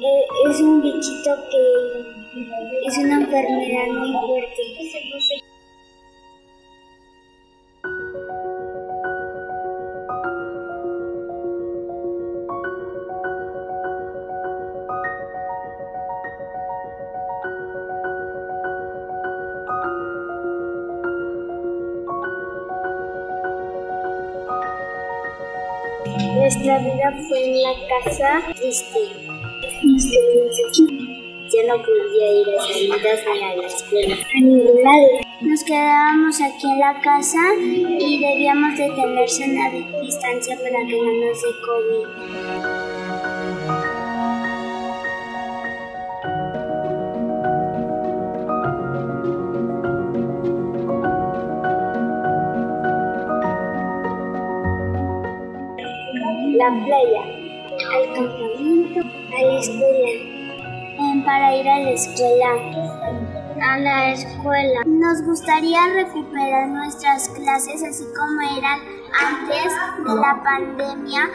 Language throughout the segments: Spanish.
Es un bichito que es una enfermedad muy fuerte. Nuestra vida fue en la casa triste. Ya no podía ir a salidas ni a la escuela, a ningún lado. Nos quedábamos aquí en la casa y debíamos de tener sana distancia para que no nos dé COVID. La playa, al campamento, a la escuela. Para ir a la escuela. Nos gustaría recuperar nuestras clases así como eran antes de la pandemia.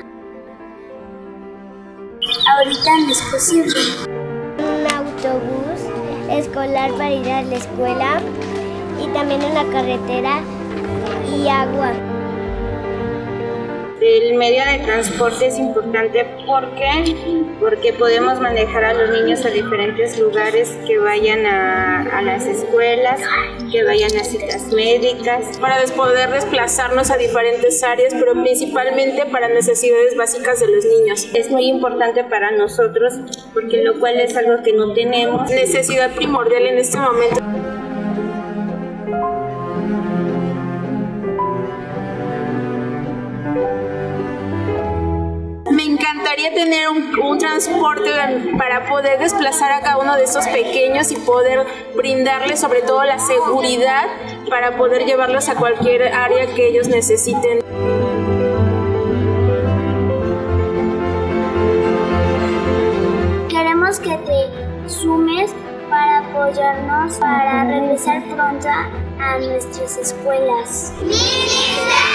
Ahorita no es posible. Un autobús escolar para ir a la escuela y también en la carretera y agua. El medio de transporte es importante porque podemos manejar a los niños a diferentes lugares, que vayan a las escuelas, que vayan a citas médicas. Para poder desplazarnos a diferentes áreas, pero principalmente para necesidades básicas de los niños. Es muy importante para nosotros porque lo cual es algo que no tenemos. Necesidad primordial en este momento. Me encantaría tener un transporte para poder desplazar a cada uno de estos pequeños y poder brindarles sobre todo la seguridad para poder llevarlos a cualquier área que ellos necesiten. Queremos que te sumes para apoyarnos para regresar pronto a nuestras escuelas.